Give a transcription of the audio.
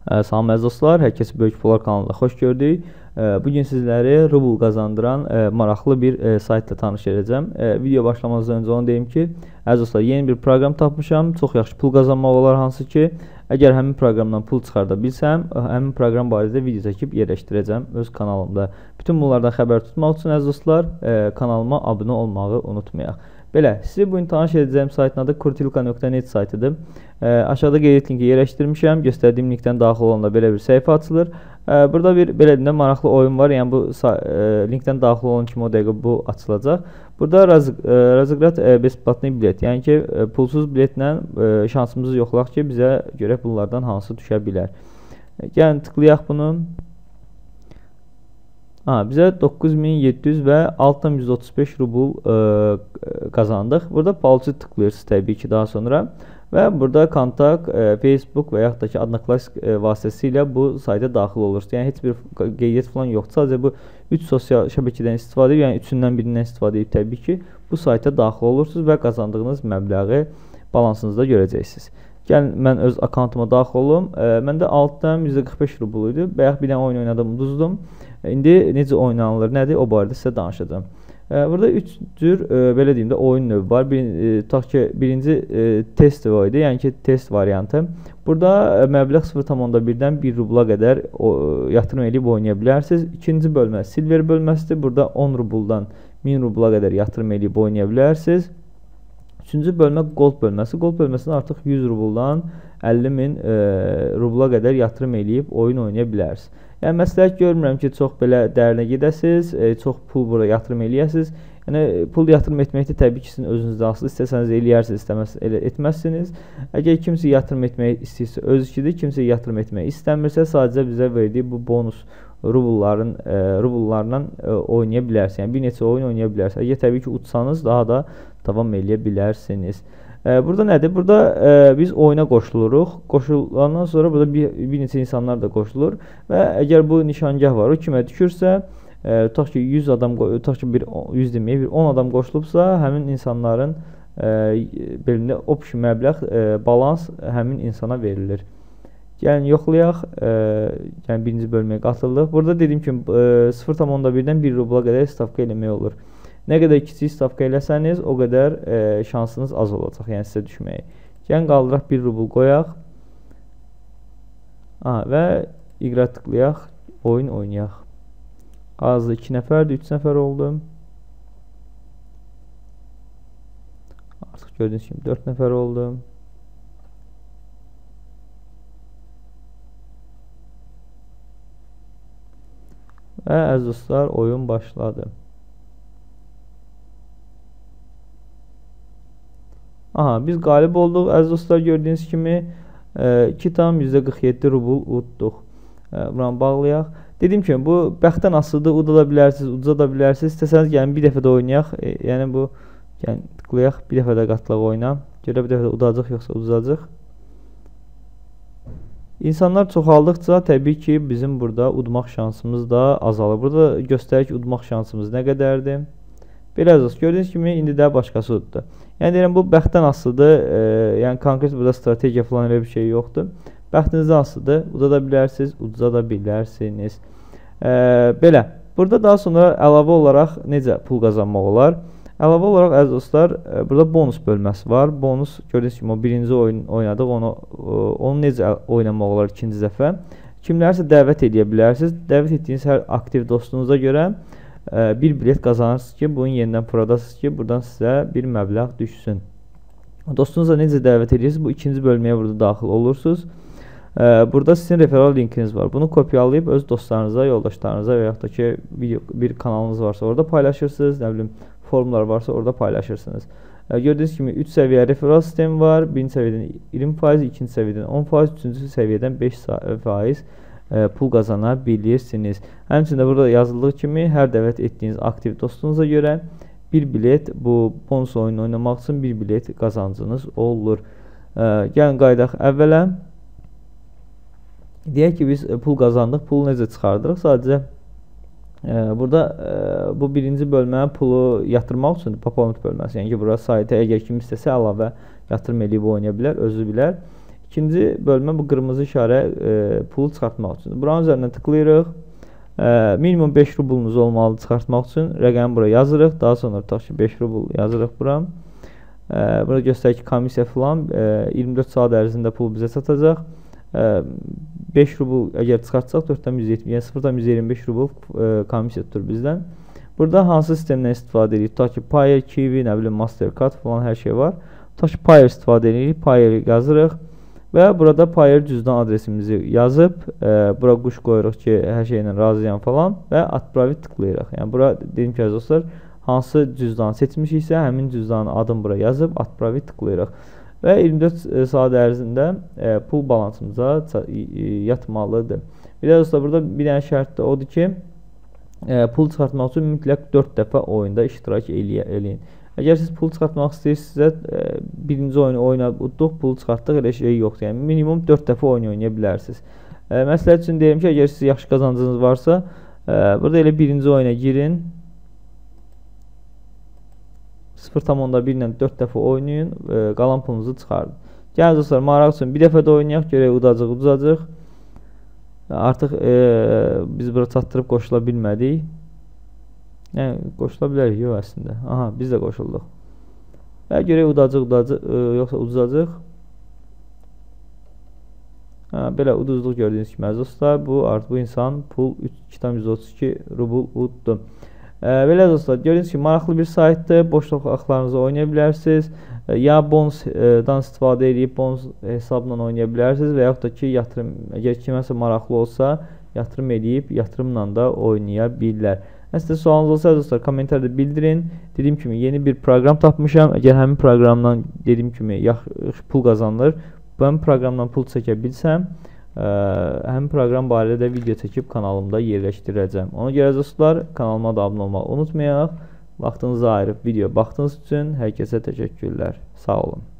Salam əziz dostlar, hər kəsi Böyük Pullar kanalında xoş gördük. Bugün sizləri rubl qazandıran maraqlı bir saytla tanış edəcəm. Video başlamazdan öncə onu deyim ki, əziz dostlar, yeni bir proqram tapmışam. Çox yaxşı pul qazanmaq olar, hansı ki, əgər həmin proqramdan pul çıxarda bilsəm, həmin proqram barədə video çəkib yerləşdirəcəm öz kanalımda. Bütün bunlardan xəbər tutmaq üçün əziz dostlar, kanalıma abunə olmağı unutmayaq. Belə, sizi bugün tanış edəcəyim saytın adı kurtilka.net saytıdır. Aşağıda qeyd linki yerləşdirmişəm. Göstərdiyim linkdən daxil olanda belə bir səhifə açılır. Burada bir belə deyəndə maraqlı oyun var. Yəni bu linkdən daxil olan kimi o dəqiqə bu açılacaq. Burada razıqrat besplatni bilet. Yəni ki, pulsuz biletlə şansımızı yoxlayaq ki, bizə görə bunlardan hansı düşə bilər. Gəlin tıklayaq bunu. Bizə 9700 və 6135 rubl qazandıq. Burada palıcı tıklayırsınız təbii ki daha sonra və burada kontakt, Facebook və yaxud da ki Adnoklassik vasitəsilə bu sayta daxil olursunuz. Yəni heç bir qeydiyyat falan yoxdur. Sadəcə bu 3 sosial şəbəkədən istifadə edib, yəni üçündən birindən istifadə edib təbii ki bu sayta daxil olursunuz və qazandığınız məbləği balansınızda görəcəksiniz. Gəlin mən öz akkauntuma daxil olum. Məndə altdan %45 rubl idi. Bayaq bir dənə oyun oynadım, uduzdum. İndi necə oynanılır, nədir, o barədə sizə danışacağım. Burada 3 cür, belə deyim də, oyun növü var. Tutaq ki, birinci test var idi, yəni ki, test variantı. Burada məbləğ 0,1-dən 1 rubla qədər yatırım edib oynaya bilərsiniz. İkinci bölmə silver bölməsidir. Burada 10 rubldan 1000 rubla qədər yatırım edib oynaya bilərsiniz. Üçüncü bölmə gold bölməsi. Gold bölməsində artıq 100 rubldan 50.000 rubla qədər yatırım edib oyun oynaya bilərsiniz. Yəni məsləhət görmürəm ki, çox belə dərinə gedəsiniz, çox pul burada yatırım eləyəsiniz. Yəni pul yatırım etməkdə təbii ki, sizin özünüzdə asılı. İstəsəniz eləyərsiniz, istəməsəniz etməzsiniz. Əgər kimsə yatırım etmək istəyirsə öz işidir, kimsə yatırım etmək istəmirsə, sadəcə bizə verdiyi bu bonus rubullarla oynaya bilərsiniz. Yəni bir neçə oyun oynaya bilərsiniz. Əgər təbii ki, utsanız daha da davam eləyə bilərsiniz. Burada nədir? Burada biz oyuna qoşuluruq. Qoşulandan sonra burada bir neçə insanlar da qoşulur və əgər bu nişangah var, o kimə düşürsə, tutaq ki 100 adam, tutaq ki 100 deməyək, 10 adam qoşulubsa, həmin insanların belində opşi məbləğ, balans həmin insana verilir. Gəlin yoxlayaq. Yəni birinci bölməyə qatıldıq. Burada dediyim kimi 0,1-dən 1 rubla qədər stavka eləmək olur. Nə qədər kiçik stavka eləsəniz, o qədər şansınız az olacaq, yəni sizə düşməyi. Gəlin qaldıraq 1 rubl qoyaq və iqra tıklayaq, oyun oynayaq. Azı 2 nəfərdir, 3 nəfər oldu. Artıq gördüyünüz kimi 4 nəfər oldu. Və əziz dostlar, oyun başladı. Biz qalib olduq. Əziz dostlar, gördüyünüz kimi 2,47 rubl udduq. Buranı bağlayaq. Dediyim kimi, bu bəxtdən asılıdır. Udada bilərsiniz, uduza bilərsiniz. İstəsəniz gəlin bir dəfə də oynayaq. Yəni bu, gəlin tıklayaq, bir dəfə də qatılaq oyuna. Görə bir dəfə də udacaq, yoxsa uduzacaq. İnsanlar çoxaldıqca təbii ki, bizim burada udmaq şansımız da azalır. Burada göstərir ki, udmaq şansımız nə qədərdir. Belə əziz, gördüyünüz kimi, indi də başqası uddu. Yəni deyirəm, bu bəxtdən asılıdır. Yəni konkret burada strategiya falan elə bir şey yoxdur. Bəxtinizdən asılıdır. Udada bilərsiniz, uduza da bilərsiniz. Belə, burada daha sonra əlavə olaraq necə pul qazanmaq olar? Əlavə olaraq əziz dostlar, burada bonus bölməsi var. Bonus, gördüyünüz kimi, o birinci oyun oynadıq. Onu necə oynamaq olar ikinci dəfə? Kimlərsə dəvət edə bilərsiniz. Dəvət etdiyiniz hər aktiv dostunuza görə bir bilet qazanırsınız ki, bunu yenidən puradasınız ki, buradan sizə bir məbləğ düşsün. Dostunuza necə dəvət edirsiniz? Bu ikinci bölməyə burada daxil olursunuz. Burada sizin referal linkiniz var. Bunu kopyalayıb öz dostlarınıza, yoldaşlarınıza və yaxud da ki, bir kanalınız varsa orada paylaşırsınız. Nə bilim, forumlar varsa orada paylaşırsınız. Gördüyünüz kimi 3 səviyyə referal sistemi var. Birinci səviyyədən 20%, ikinci səviyyədən 10%, üçüncü səviyyədən 5% pul qazana bilirsiniz. Həmçində burada yazıldığı kimi hər dəvət etdiyiniz aktiv dostunuza görə bir bilet, bu bonus oyunu oynamaq üçün bir bilet qazancınız olur. Gəlin qaydaq əvvələ. Deyək ki, biz pul qazandıq. Pulu necə çıxardırıq? Sadəcə burada bu birinci bölmə pulu yatırmaq üçün poponet bölməsi. Yəni ki, burada saytə əgər kim istəsə əlavə yatırım edib oynaya bilər, özü bilər. İkinci bölmə bu qırmızı işarə pulu çıxartmaq üçün. Buranın üzərinə tıklayırıq. Minimum 5 rublunuz olmalı çıxartmaq üçün. Rəqəmi bura yazırıq. Daha sonra tutaq ki 5 rubl yazırıq bura. Burada göstərir ki komissiya filan 24 saat ərzində pul bizə çatacaq. 5 rubl əgər çıxartsaq 4,170, yəni 0,125 rubl komissiya tutur bizdən. Burada hansı sistemdən istifadə edirik? Tutaq ki Payer, Kiwi, nə bilim Mastercard falan hər şey var. Tutaq ki Payer istifadə edirik. Payer yazırıq və burada Payer cüzdan adresimizi yazıb bura quş qoyuruq ki hər şeylə razıyam falan və Atpravit tıklayırıq. Yəni bura dedim ki dostlar, hansı cüzdanı seçmişiksə həmin cüzdanın adını bura yazıb Atpravit tıklayırıq. Və 24 saat ərzində pul balansımıza yatmalıdır. Bir də dostlar, burada bir dənə şərt də odur ki, pul çıxartmaq üçün mütləq 4 dəfə oyunda iştirak eləyin. Əgər siz pul çıxartmaq istəyirsinizsə, birinci oyunu oynayıb udduq, pul çıxartdıq, elə şey yoxdur. Yəni minimum 4 dəfə oyun oynaya bilərsiniz. Məsləhət üçün deyirəm ki, əgər siz yaxşı qazancınız varsa, burada elə birinci oyuna girin. 0,1 ilə 4 dəfə oynayın, qalan pulunuzu çıxardın. Gəlin dostlar, maraq üçün bir dəfə də oynayaq, görək udacaq. Artıq biz bura çatdırıb qoşula bilmədik. Yəni, qoşula bilərik, yox əslində. Aha, biz də qoşulduq. Və görək udacaq, yoxsa uduzacaq. Belə uduzluq gördüyünüz kimi dostlar, artıq bu insan pul 2,132 rubl uddu. Belə dostlar, gördüyünüz kimi maraqlı bir saytdır, boşluq axlarınızı oynaya bilərsiniz. Ya bonusdan istifadə edib bonus hesabla oynaya bilərsiniz və yaxud da ki, yatırım, əgər kiməsə maraqlı olsa, yatırım edib, yatırımla da oynaya bilirlər. Əslində sualınız olsa dostlar, kommentarda bildirin. Dediyim kimi yeni bir proqram tapmışam. Əgər həmin proqramdan dediyim kimi yaxşı pul qazanılır, ben proqramdan pul çəkə bilsəm, həmin proqram barədə də video çəkib kanalımda yerləşdirəcəm. Ona görə dostlar, kanalıma da abunə olmağı unutmayaq. Vaxtınızı ayırıb video baxdığınız üçün hər kəsə təşəkkürlər. Sağ olun.